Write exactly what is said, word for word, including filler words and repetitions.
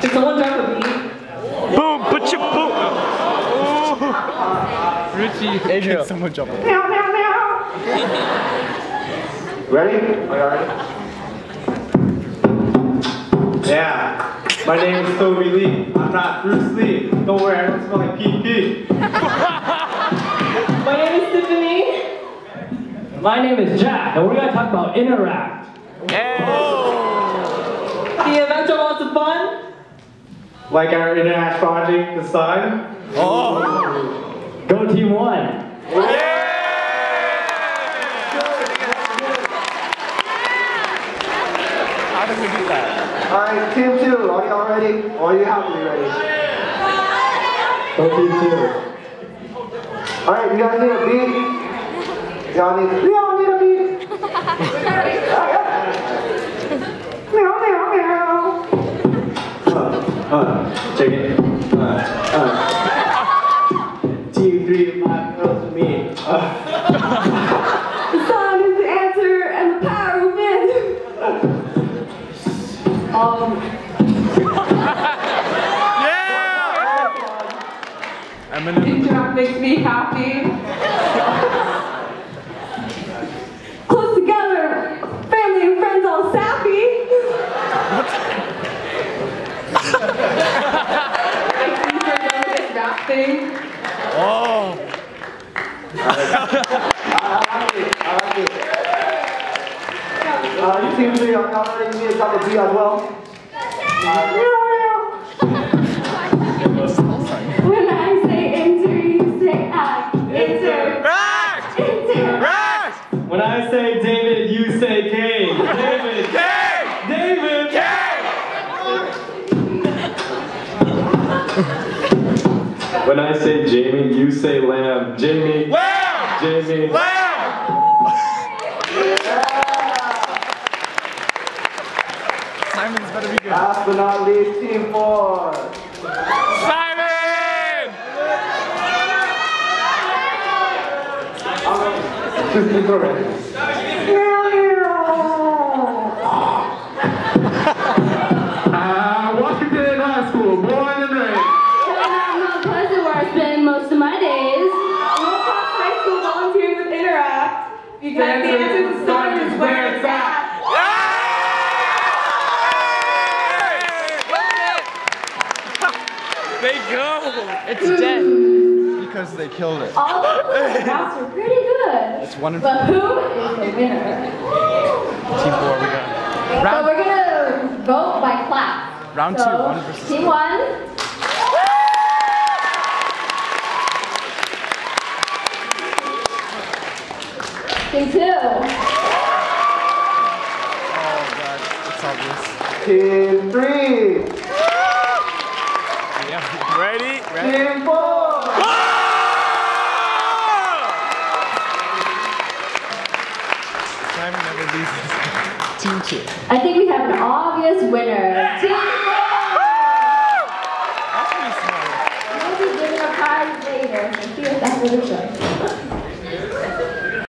Did someone drop a beat? Boom, but you boom. Oh. Richie, Adrian, someone jump. Meow, meow, meow. Ready? Are you ready? Yeah. My name is Toby Lee. I'm not Bruce Lee. Don't worry, I don't smell like pee pee. My name is Tiffany. My name is Jack, and we're gonna talk about Interact. The adventure lots of fun. Like our Interact project this time. Oh. Go Team One. How did we do that? Alright, team two, are y'all ready? Or you have to be ready? Go Team Two. Alright, you guys need a beat? Y'all need, we all need a beat. Meow, meow, meow. Uh, uh, check it. Uh, uh. Team three, five girls with me. Uh. The sun is the answer and the power within. Um. Yeah! Eminem. Interact makes me happy. Close together, family and friends all sappy. Thank you for doing this rap thing. Oh. I like it, I like it. Uh, you team three, y'all ready to drop a beat as well? When I say enter, you say act. Enter. Rack! Enter. Rack! When I say David, you say Kane. David. Kane! David. Kane! When I say Jamie, you say Lamb. Jamie. Lamb! Jamie. Lamb! Simon's better be good. Last but not least, team four. Simon! Just go ready. Uh, Washington High School, born and raised. Mount Pleasant, where I spend most of my days. Wilcox High School volunteering with Interact. Because the answer to the sun is where it's at. They go! It's dead. Because they killed it. All of the raps are pretty good. It's one and But who is the winner? Team four, we got. So Round, we're gonna vote by class. round So, two, one versus team one. Team two. Oh god, it's obvious. Team three. Yeah. Ready? Ready? Team four. Simon never loses. Team two. I think we have an obvious winner. Team four. That's pretty smart. We'll be giving a prize later. So see you at the end of the show.